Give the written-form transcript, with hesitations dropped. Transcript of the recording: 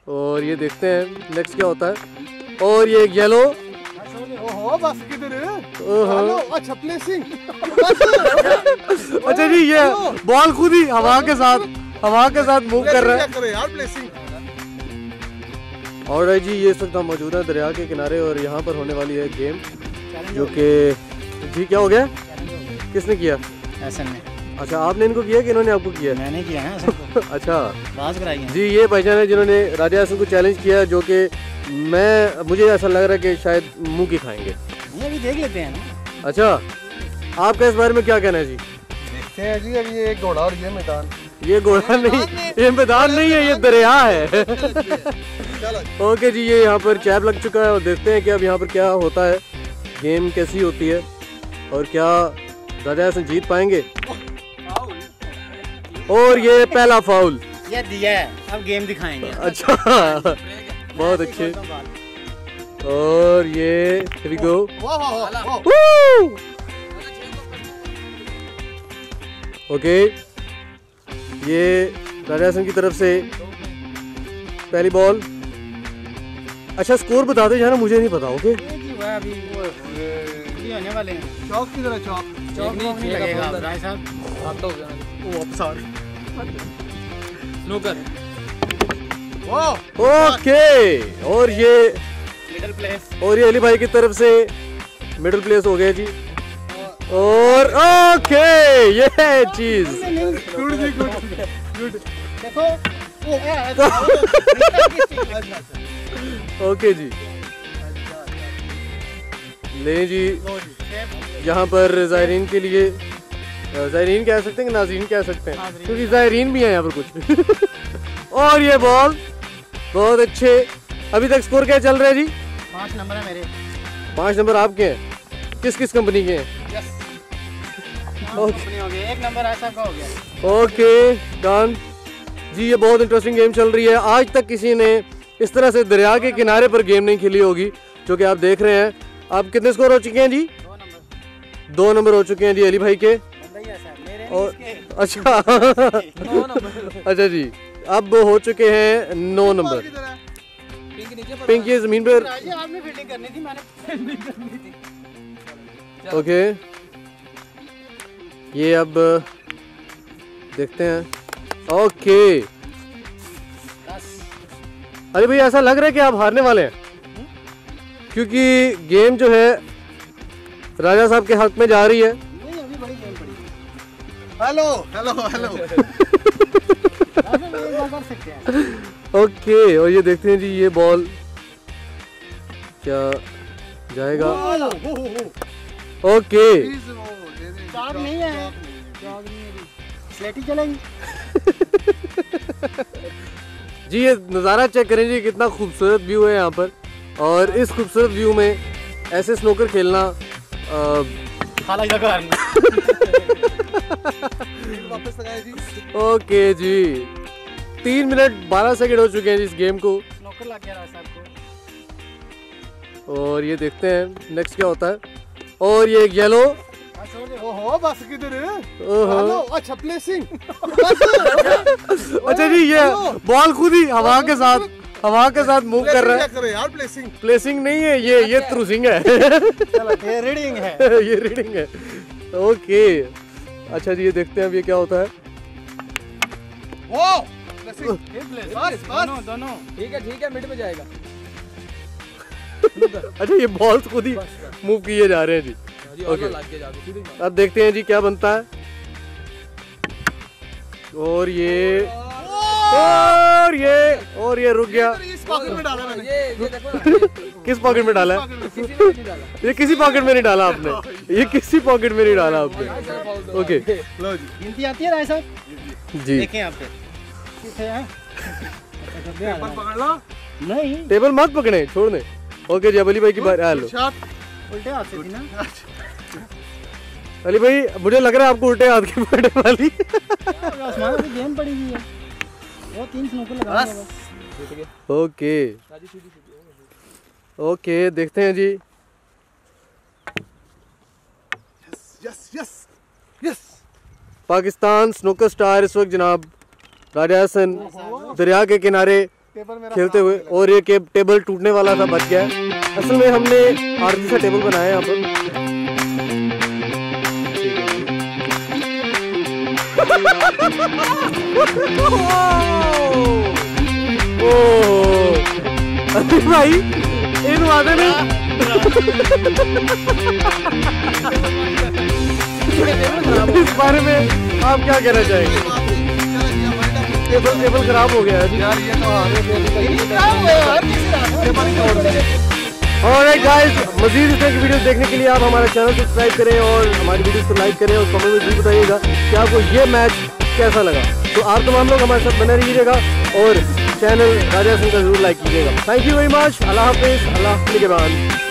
और ये देखते हैं नेक्स्ट क्या होता है। और ये येलो, ओहो बस किधर ओहो अच्छा प्लेसिंग अच्छा जी, ये बॉल खुद ही हवा के साथ मूव कर रहा है यार प्लेसिंग। और जी ये इस वक्त हम मौजूद हैं दरिया के किनारे और यहाँ पर होने वाली है गेम जो कि जी क्या हो गया, किसने किया? हसन ने। अच्छा आपने इनको किया कि इन्होंने आपको किया? मैंने किया है हसन को। अच्छा बात कराई है। जी ये भाईजान है जिन्होंने राजा हसन को चैलेंज किया, जो कि मुझे ऐसा लग रहा है कि शायद मुंह की खाएंगे। ये भी देख लेते हैं ना। अच्छा आपका इस बारे में क्या कहना है जी? देखते हैं जी, अब ये एक घोड़ा और ये मैदान। ये घोड़ा नहीं, ये मैदान नहीं है, ये दरिया है। ओके जी, ये यहाँ पर चैप लग चुका है और देखते हैं कि अब यहाँ पर क्या होता है, गेम कैसी होती है और क्या राजा हसन जीत पाएंगे। और ये पहला फाउल ये दिया है, अब गेम दिखाएंगे। अच्छा बहुत अच्छे। और ये here we go। ओके ये राजा हसन की तरफ से पहली बॉल। अच्छा स्कोर बता दो यार, मुझे नहीं पता। ओके अभी होने वाले हैं। चौक की तरह चौक नहीं लगेगा भाई साहब। स्नूकर। ओके और ये मिडिल प्लेस। और ये अली भाई की तरफ से मिडिल प्लेस हो गया जी। और ओके ये चीज गुड देखो ओके जी ले जी। यहाँ पर ज़ायरीन के लिए, ज़ायरीन कह सकते हैं कि नाज़रीन कह सकते हैं, क्योंकि ज़ायरीन भी है यहाँ पर कुछ। और ये बॉल बहुत अच्छे। अभी तक स्कोर क्या चल रहा है जी? 5 नंबर है मेरे। 5 नंबर आपके हैं? किस किस कंपनी के हैं? कंपनी हो गई, 1 नंबर ऐसा का हो गया। ओके डन जी। ये बहुत इंटरेस्टिंग गेम चल रही है। आज तक किसी ने इस तरह से दरिया के किनारे पर गेम नहीं खेली होगी, जो कि आप देख रहे हैं। आप कितने स्कोर हो चुके हैं जी? 2 नंबर हो चुके हैं जी अली भाई के। और अच्छा अच्छा जी, अब हो चुके हैं 9 नंबर। पिंक ये जमीन पर। आपने फील्डिंग करनी थी, मैंने फील्डिंग करनी थी। ओके ये अब देखते हैं। ओके अरे भाई ऐसा लग रहा है कि आप हारने वाले हैं, क्योंकि गेम जो है राजा साहब के हक में जा रही है। नहीं अभी बड़ी गेम पड़ी। हेलो हेलो हेलो कर सकते हैं। ओके और ये देखते हैं जी ये बॉल क्या जाएगा। ओके चौक नहीं है, चौक नहीं है, स्लेटी चलेगी। जी ये नज़ारा चेक करें जी, कितना खूबसूरत व्यू है यहाँ पर। और इस खूबसूरत व्यू में ऐसे स्नूकर खेलना वापस लगाए जी। ओके जी 3 मिनट 12 सेकंड हो चुके हैं जी इस गेम को। स्नूकर लग गया साहब को। और ये देखते हैं नेक्स्ट क्या होता है। और ये येलो, ओहो बस किधर ओहो अच्छा प्लेसिंग अच्छा जी, ये बॉल खुद ही हवा के साथ मूव कर रहा है। यार प्लेसिंग प्लेसिंग नहीं है, ये थ्रूसिंग है। ये रीडिंग है। ये रीडिंग है। ओके अच्छा जी ये देखते हैं अब ये क्या होता है। वो दोनों ठीक है मिड में जाएगा। अच्छा ये बॉल खुद ही मूव किए जा रहे हैं जी। ओके अब देखते हैं जी क्या बनता है। और ये रुक गया। इस पॉकेट में डाला मैंने। ये देखो ना, किस पॉकेट में डाला है? किसी ने नहीं डाला। ये किसी पॉकेट में नहीं डाला आपने, ये किसी पॉकेट में नहीं डाला आपने। ओके लो जी गिनती आती है राय साहब जी देखें आप पे किथे है। पकड़ लो। नहीं टेबल मत पकड़े, छोड़ दे। ओके जी अब अली भाई की बारी। हेलो शॉट उल्टे हाथ से थी ना। अली भाई मुझे लग रहा है आपको उल्टे हाथ की पड़ने वाली। आसमान में गेम पड़ी हुई है, वो 3 स्नूकर लगा दिया बस। ओके ओके देखते हैं जी। Yes yes yes Pakistan snooker star इस वक्त जनाब राजा हसन दरिया के किनारे टेबल मेरा खेलते हुए, और ये टेबल टूटने वाला था, बच गया है। असल में हमने आरती सा टेबल बनाया है यहाँ पर। अरे भाई इन वादे में इस बारे में आप क्या कहना चाहेंगे? टेबल खराब हो गया है यार, ये तो ऑलराइट गाइस, मजीद इस तरह की वीडियो देखने के लिए आप हमारा चैनल सब्सक्राइब करें और हमारी वीडियोस को लाइक करें और कमेंट में जरूर बताइएगा कि आपको ये मैच कैसा लगा। तो आप तमाम लोग हमारे साथ बने रहिएगा और चैनल राजा सिंह का जरूर लाइक कीजिएगा। Thank you very much. Allah हाफिज़, अल्लाह निगहबान।